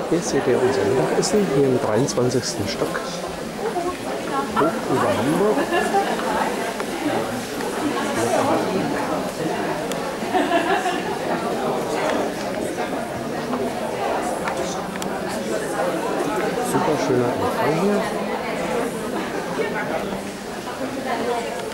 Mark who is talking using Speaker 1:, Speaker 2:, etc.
Speaker 1: Hier seht ihr unser Mittagessen, hier im 23. Stock, hoch über Hamburg. Super schöner Empfang hier.